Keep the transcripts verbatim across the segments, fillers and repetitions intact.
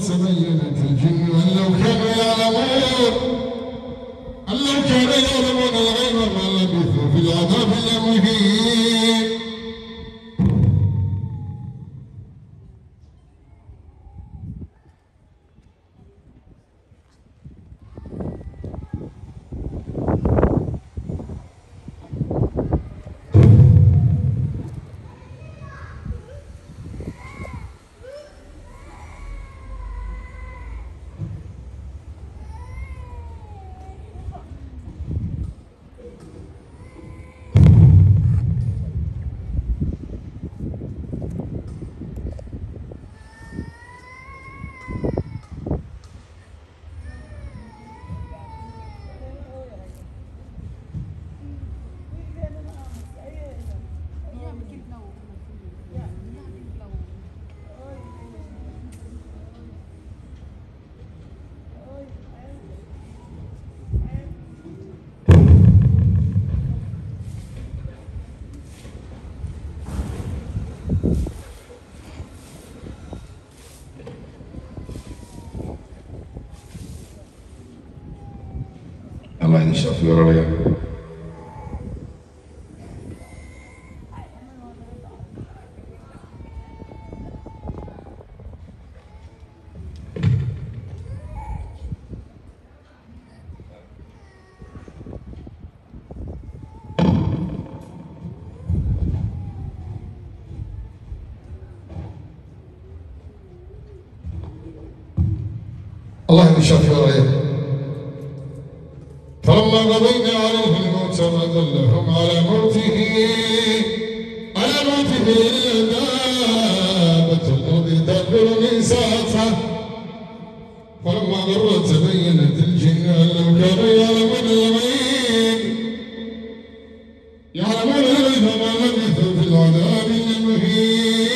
تبينت الجن أن لو كانوا يعلمون أن لو كانوا يعلمون الغيب ما لبثوا في العذاب المهين. الله ينشف ورا الله ينشف ورا. فلما قضينا عليه الموت ما دلهم على موته على موته إلا دابة الأرض تأكل من ساعته. فلما قرت تبينت الجن أن لو كانوا يعلمون الغيب يعلمون الغيب ما لبثوا في العذاب المهين.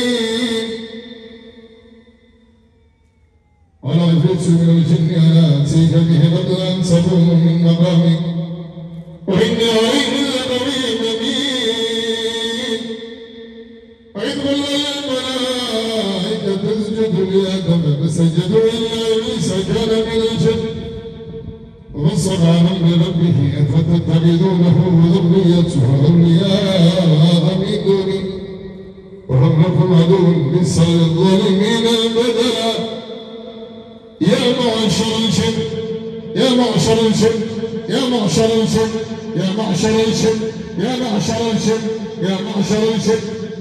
ولعفريت من الجن أنا آتيك به قبل أن تقوم من مقامك وإني عليه لقوي أمين. وإذ قلنا للملائكة اسجدوا لآدم فسجدوا إلا إبليس كان من الجن ففسق عن أمر ربه أفتتخذونه وذريته أولياء من دوني وهم لكم عدو بئس للظالمين بدلا. يا معشر الجن يا معشر الجن يا معشر الجن يا معشر الجن يا معشر الجن يا معشر الجن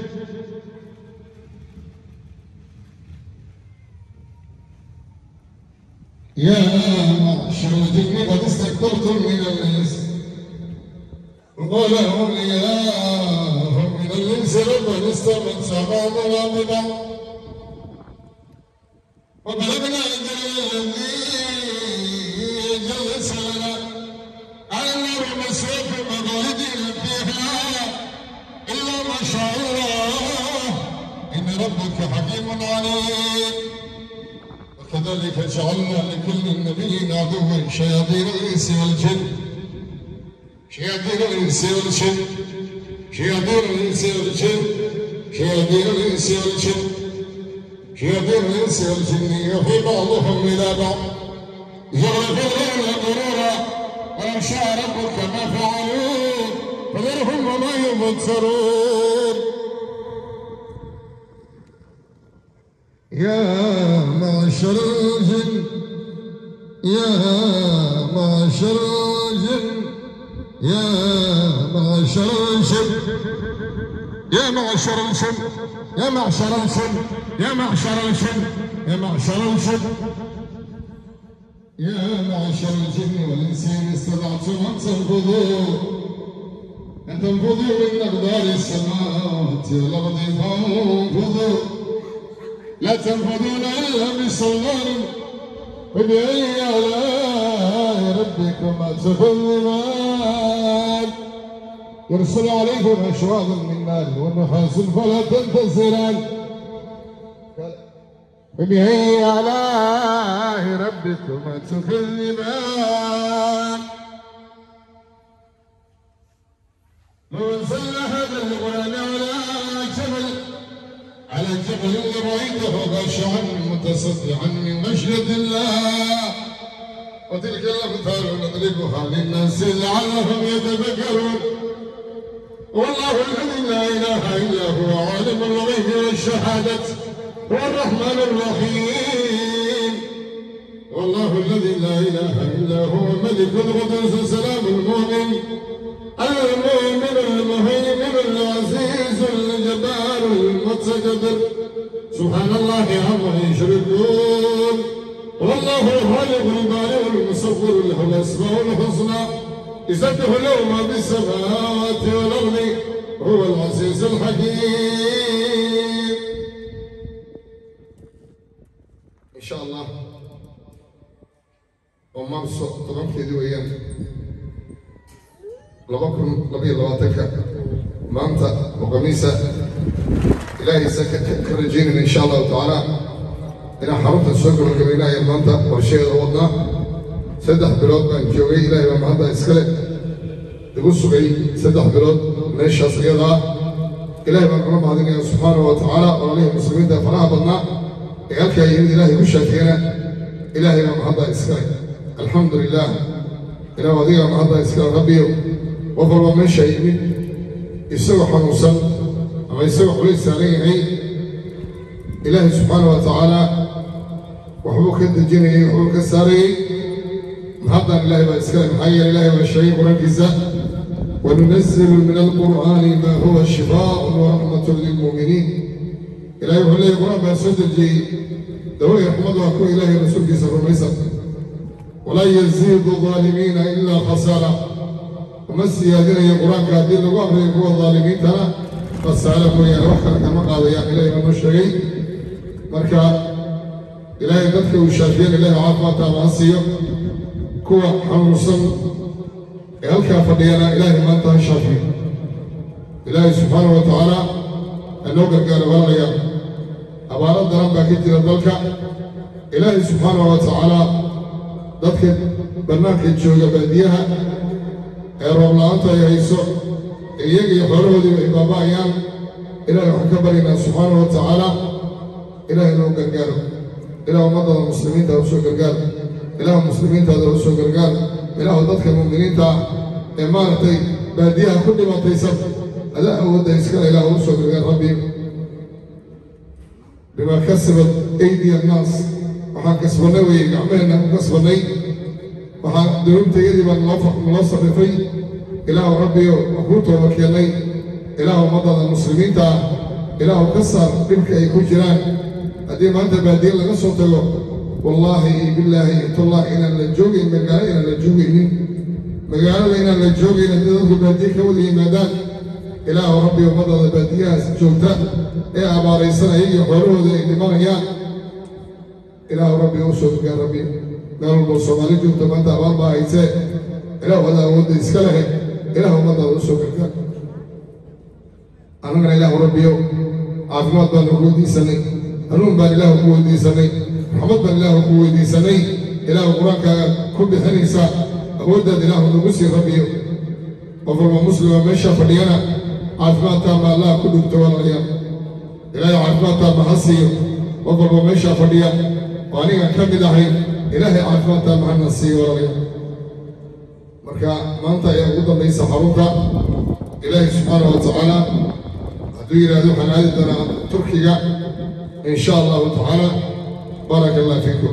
يا معشر الجن قد استكثرتم من الإنس وقال أولياءهم من الإنس ربنا استمتع بعضنا ببعض وبلغنا أجل الذي جلس لنا على النار مسوف مضاجع فيها إلا ما شاء الله إن ربك حكيم عليم. وكذلك جعلنا لكل نبي عدوا شياطين الإنس والجن شياطين الإنس والجن شياطين الإنس والجن شياطين الإنس والجن شياطين الإنس والجن يوحي بعضهم إلى بعض يغرقون غرورا ولو شاء ربك ما فعلوه فذرهم وما يبصرون. يا معشر الجن يا معشر الجن يا معشر الجن يا معشر الجن يا معشر الجن يا معشر الجن يا معشر الجن يا معشر الجن والإنس إن استطعتم أن تنفذوا أن تنفذوا من أقدار السماوات والأرض فانفذوا لا تنفذون إلا بسلطان فبأي آلاء ربكما تكذبان. يرسل عليكم أشواظا من نار ونحاس فلا تنتصران فبأي آلاء ربكما تكذبان. لو أنزلنا هذا القرآن على جبل على جبل لرأيته خاشعا متصدعا من خشية الله وتلك الأمثال نضربها للناس لعلهم يتفكرون والله الذي لا إله إلا هو عالم الغيب والشهادة هو الرحمن الرحيم والله الذي لا إله إلا هو ملك القدوس السلام المؤمن المؤمن المهيمن العزيز الجبار المتكبر سبحان الله عما يشركون والله الخالق البارئ المصور له الأسماء الحسنى يسبح له ما في السماوات والأرض هو العزيز الحكيم. إن شاء الله وما طبعا في ذي أيام لبكم لبي لواتك ما أنت وقميصة إلهي سكت كرجين إن شاء الله تعالى إلى حرمت الشكر من إلهي المنطق والشيء الوضنا سدح بلود من جوي إلهي ومعدا إسكالي يقول سبعي سدح بلود من الشخصية إلهي من رب هذين سبحانه وتعالى وليه المسلمين ده فنها بضنا إيالك يهد إلهي مشاكينا إلهي ومعدا إسكالي الحمد لله إلى وضيع ومعدا إسكالي ربي وفر من شيء يسوي حنوصا أما يسوي حليس عليه إلهي سبحانه وتعالى وحبوك الدجيني وحبوك الساري محضر الله بأسكال محيّر الله والشيء وركزة وننزل من القرآن ما هو شفاء ورحمة للمؤمنين إلهي وحلي القرآن بأسود الجي دوي رحمة وأكو إلهي رسول في سر الميسر ولا يزيد الظالمين إلا خسارة ومسي هذين القرآن قادين لقوة يقول الظالمين ترى فسألكم يا روحك كما قال يا إلهي من الشيء مركا إلهي قدك وشافين إلهي عافاة معصية كوا حنوصا إلهي فضينا إلهي ما أنت شافين إلهي سبحانه وتعالى أنه قال ولا يا أبارد ربك كتير ذلك إلهي سبحانه وتعالى ذلك برنامج الجوجة بديها رب لا أنت يا يسوع إليك يحرره ذي بابا أيام إلهي حكبرنا سبحانه وتعالى إلهي لو قرقال إلهي مضى المسلمين تهوسوا قرقال إلهي المسلمين تهوسوا قرقال إلهي ضدك المؤمنين تا إمانتي باديها كل ما تيسر ألا أود يسكن إلهي هوسوا قرقال ربي بما كسبت أيدي الناس وحان كسبنا ويقعملنا كسبني وحان دلومت يدي من ملاصق في إلهي ربي وقوته وكيلي إلهي مضى المسلمين تا إلهي كسر بك يكون جيران هذه ما أنت بادين لنا صوته والله بالله تالله إن الجوجي مقالة إن الجوجي مقالة إن الجوجي إن تدخل باديك ولي مادان إله ربي ومضى البادية جوتا إيه أبا ريسنا يجي حروه ذي دماغيا إله ربي وصوت يا ربي قالوا الصومالي جوتا ما أنت أبا عيسى إله هذا ود إسكاله إله مضى وصوت يا أنا من إله ربي عافمات بالوجود سني أنون بان الله قوة سني محمد بان الله قوة سني إله قرآن كل حنيسة أود إله نبصي ربي وفرما مسلم مشى فدينا عافمات ما الله كل التوالى إله عافمات ما حسي وفرما مشى فديا وأنا كم دحين إله عافمات ما النسي ورا مركا ما أنت يا أود ليس حروفا إله سبحانه وتعالى هدوي هذو حنادنا تركيا إن شاء الله تعالى بارك الله فيكم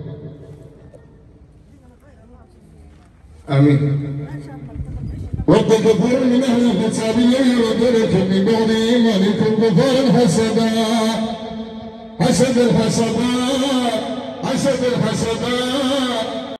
آمين. ود كثير من أهل الكتاب يردونكم من بعد إيمانكم كفارا حسدا حسد الحسدا حسد الحسدا